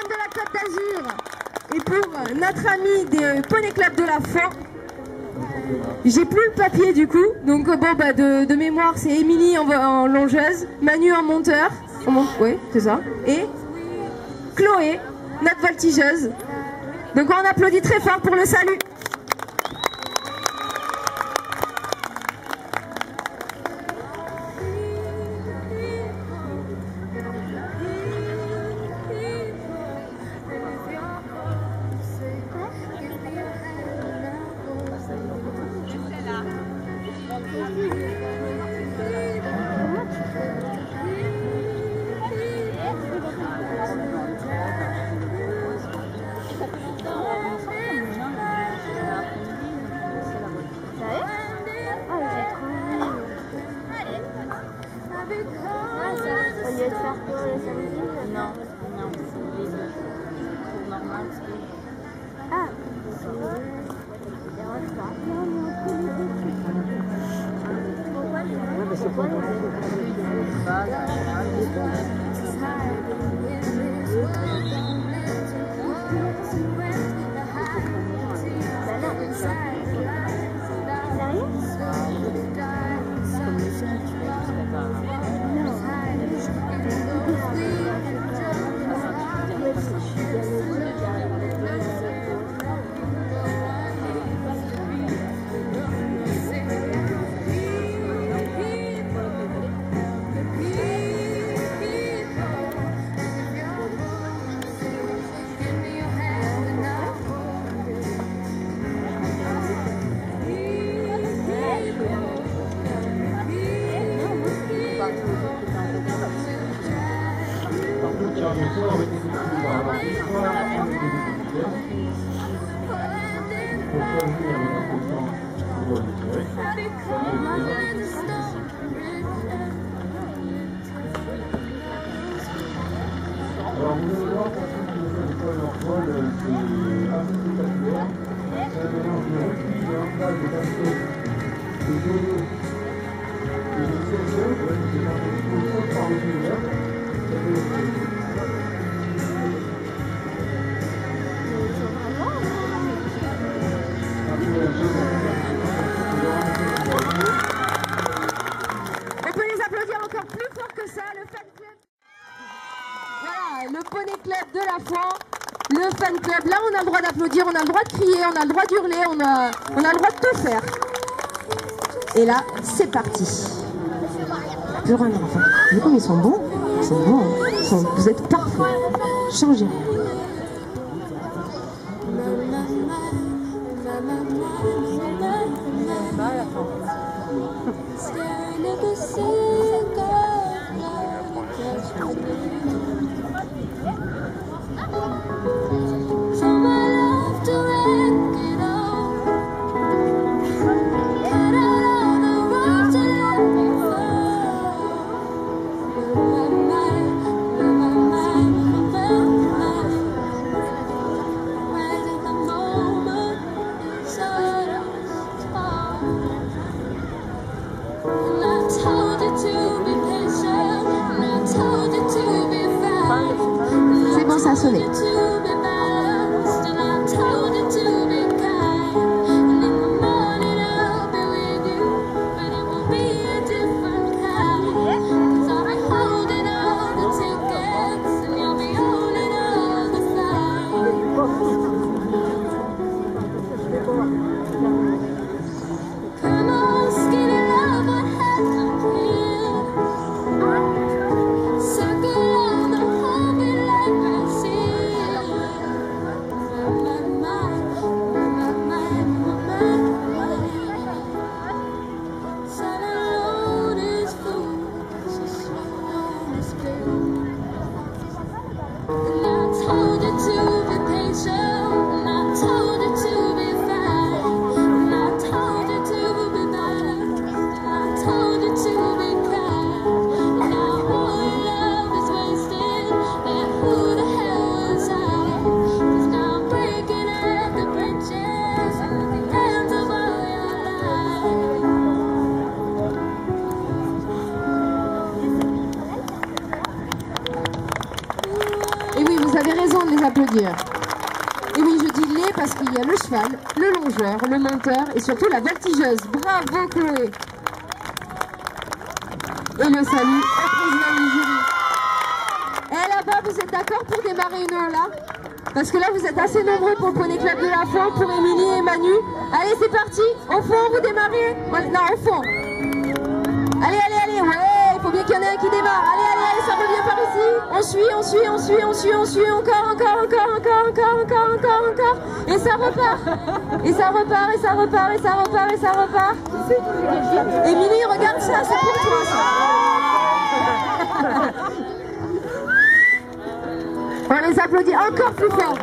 de la Côte d'Azur et pour notre ami des Poney Club de la Fond. J'ai plus le papier du coup, donc bon bah de mémoire c'est Émilie en longeuse, Manu en monteur, oui c'est ça, et Chloé, notre voltigeuse. Donc on applaudit très fort pour le salut. Là, on a le droit d'applaudir, on a le droit de crier, on a le droit d'hurler, on a le droit de tout faire. Et là, c'est parti. Plus le droit de enfant. Vous voyez comme ils sont bons? Ils sont bons. Hein. Vous êtes parfaits. Changez rien. C'est bon, ça a sonné. applaudir. Et oui, je dis les parce qu'il y a le cheval, le longeur, le monteur et surtout la voltigeuse. Bravo Chloé. Et le salut au président du jury. Et là-bas, vous êtes d'accord pour démarrer une heure là? Parce que là, vous êtes assez nombreux pour le Poney Club de la Font, pour Émilie et Manu. Allez, c'est parti. Au fond, vous démarrez. Non, au fond. Allez, allez, allez. Ouais, il faut bien qu'il y en ait un qui démarre. Allez, allez, allez, ça revient par ici. On suit, on suit, on suit, on suit, on suit. Encore, encore, encore, encore, encore, encore, encore, encore. Et ça repart. Et ça repart, et ça repart, et ça repart, et ça repart. Émilie, regarde ça, c'est pour toi, ça. On les applaudit encore plus fort.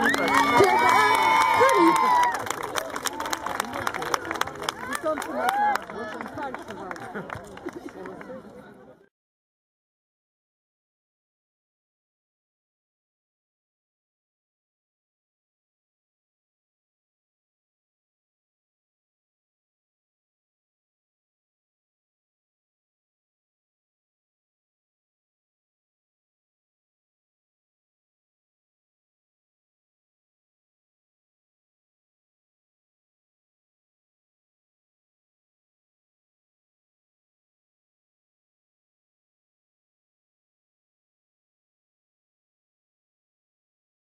Club 1,